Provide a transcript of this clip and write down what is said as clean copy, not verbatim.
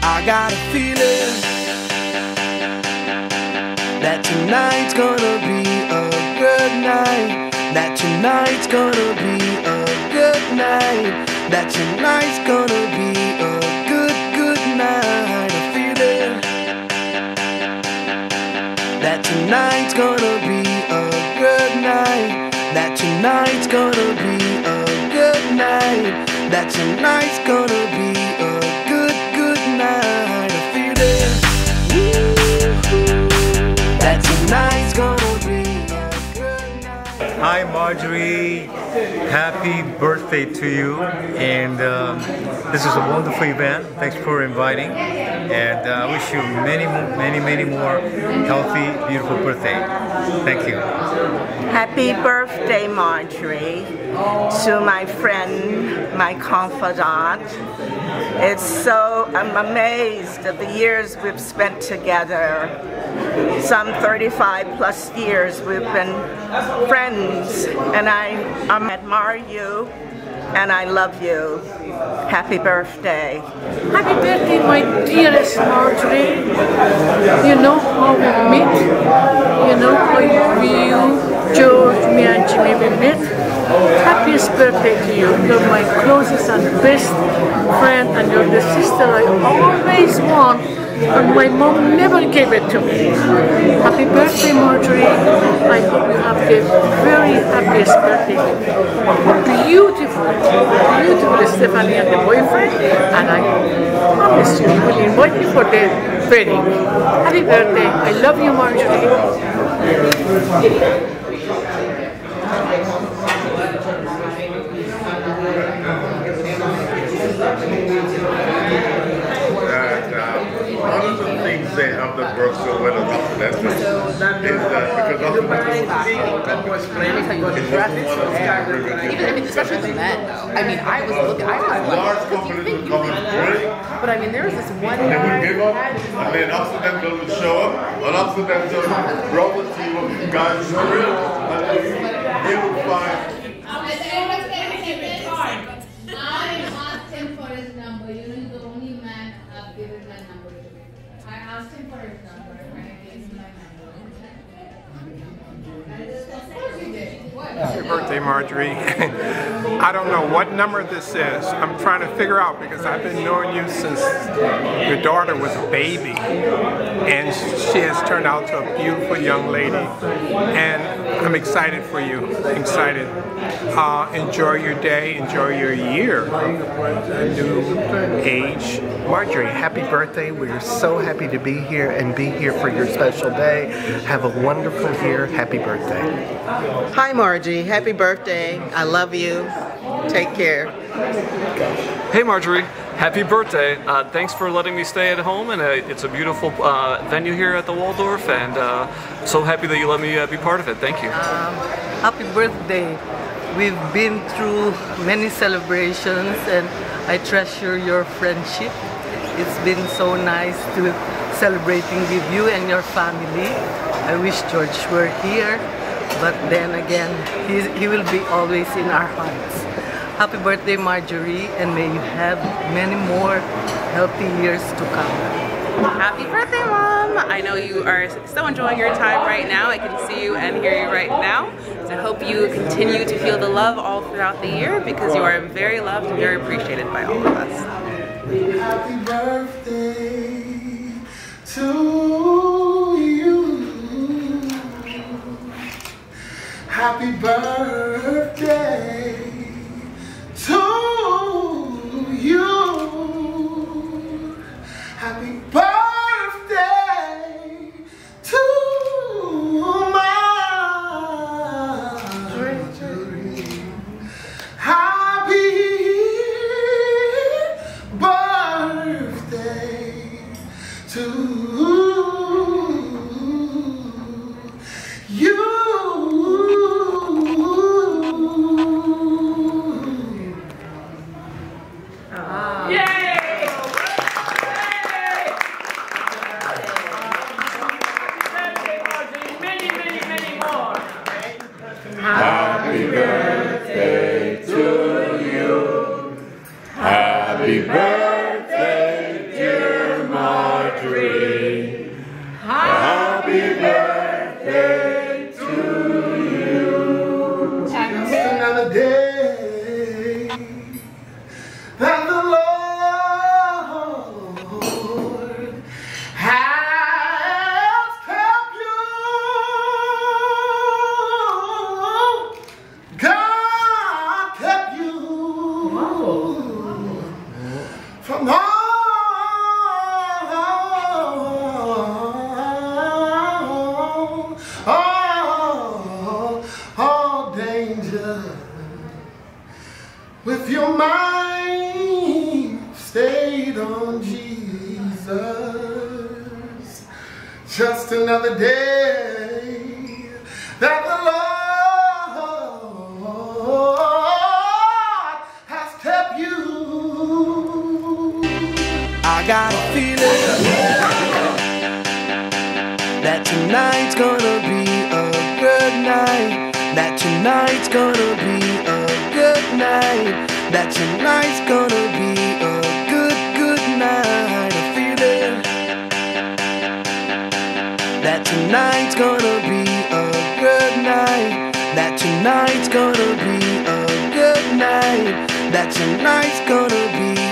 I got a feeling that tonight's gonna be a good night. That tonight's gonna be a good night. That tonight's gonna be a good night. A feeling that tonight's gonna be a good night. That tonight's gonna be a good night. That tonight's gonna be a good night. A feeling that tonight's gonna be a good night. Hi Marjorie, happy birthday to you, and this is a wonderful event. Thanks for inviting, and I wish you many more healthy, beautiful birthday. Thank you. Happy birthday, Marjorie, to my friend, my confidant. I'm amazed at the years we've spent together. Some 35 plus years we've been friends, and I admire you and I love you. Happy birthday. Happy birthday, my dearest Marjorie. You know how we met. You know how you, George, me and Jimmy we met. Happiest birthday to you. You're my closest and best friend, and you're the sister I always want, and my mom never gave it to me. Happy birthday, Marjorie. I hope you have the very happiest birthday. Beautiful Stephanie and the boyfriend, and I promise you, will invite me for the wedding. Happy birthday. I love you, Marjorie. One of the things they have that works so well about that is that because often especially the men though. I mean, I was large companies would come and drink, but I mean, there was this one they would give up, and then Occidental would show up, and Occidental brought the team of guys through, and they would find. I asked him for his number. You know, he's the only man I've given my number to. I asked him for his number and I gave him my number. Of course you did. What? Happy birthday, Marjorie. I don't know what number this is. I'm trying to figure out because I've been knowing you since your daughter was a baby. And she has turned out to a beautiful young lady. And I'm excited for you. I'm excited. Enjoy your day, enjoy your year, a new age. Marjorie, happy birthday. We're so happy to be here and be here for your special day. Have a wonderful year. Happy birthday. Hi, Margie. Happy birthday. I love you. Take care. Hey, Marjorie. Happy birthday. Thanks for letting me stay at home, and it's a beautiful venue here at the Waldorf, and so happy that you let me be part of it. Thank you. Happy birthday. We've been through many celebrations, and I treasure your friendship. It's been so nice to celebrating with you and your family. I wish George were here, but then again, he will be always in our hearts. Happy birthday, Marjorie, and may you have many more healthy years to come. Happy birthday, Mom! I know you are so enjoying your time right now. I can see you and hear you right now. So I hope you continue to feel the love all throughout the year, because you are very loved and very appreciated by all of us. Happy birthday to you. Happy birthday to you. Happy birthday to Marjorie. Happy birthday to you. Happy birthday to you. Happy birthday, dear if your mind stayed on Jesus, just another day that the Lord has kept you. I got a feeling that tonight's gonna be a good night. That tonight's gonna be a good night. That tonight's gonna be a good night. A feeling that tonight's gonna be a good night. That tonight's gonna be a good night. That tonight's gonna be